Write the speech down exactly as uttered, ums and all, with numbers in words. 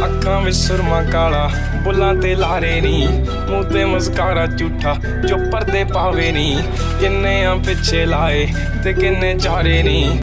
अखां विच सुरमा काला बुल्लां ते लारे नी मूंह ते मस्कारा झूठा जो पर्दे पावे नी किन्ने आ पिछे लाए ते किन्ने चारे नी।